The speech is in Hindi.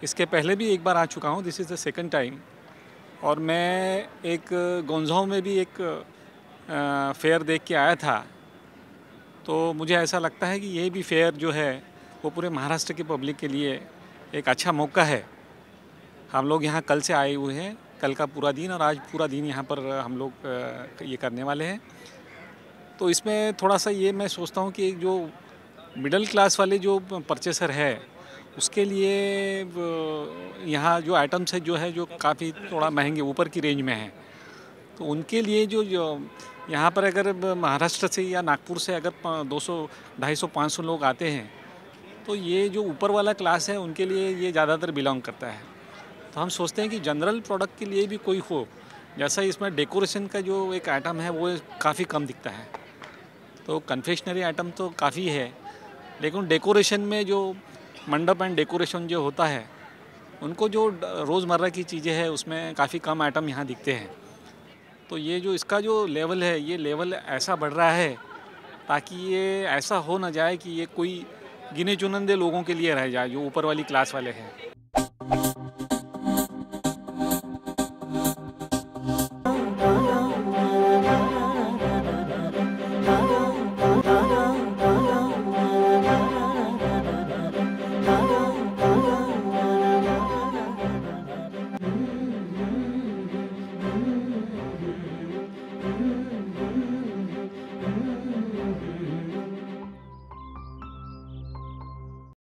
इसके पहले भी एक बार आ चुका हूँ, this is the second time. और मैं एक गोंजाऊ में भी एक फेयर देख के आया था। तो मुझे ऐसा लगता है कि ये भी फेयर जो है वो पूरे महाराष्ट्र की पब्लिक के लिए एक अच्छा मौका है। हम लोग यहाँ कल से आए हुए हैं, कल का पूरा दिन और आज पूरा दिन यहाँ पर हम लोग ये करने वाले हैं। तो इसमें थोड़ा सा ये मैं सोचता हूँ कि जो मिडिल क्लास वाले जो परचेसर है उसके लिए यहाँ जो आइटम्स है जो है जो काफ़ी थोड़ा महंगे ऊपर की रेंज में है। तो उनके लिए जो यहाँ पर अगर महाराष्ट्र से या नागपुर से अगर 200 250 500 लोग आते हैं तो ये जो ऊपर वाला क्लास है उनके लिए ये ज़्यादातर बिलोंग करता है। तो हम सोचते हैं कि जनरल प्रोडक्ट के लिए भी कोई हो, जैसा इसमें डेकोरेशन का जो एक आइटम है वो काफ़ी कम दिखता है। तो कन्फेक्शनरी आइटम तो काफ़ी है, लेकिन डेकोरेशन में जो मंडप एंड डेकोरेशन जो होता है उनको जो रोज़मर्रा की चीज़ें हैं उसमें काफ़ी कम आइटम यहाँ दिखते हैं। तो ये जो इसका जो लेवल है ये लेवल ऐसा बढ़ रहा है ताकि ये ऐसा हो ना जाए कि ये कोई गिने चुनिंदे लोगों के लिए रह जाए जो ऊपर वाली क्लास वाले हैं।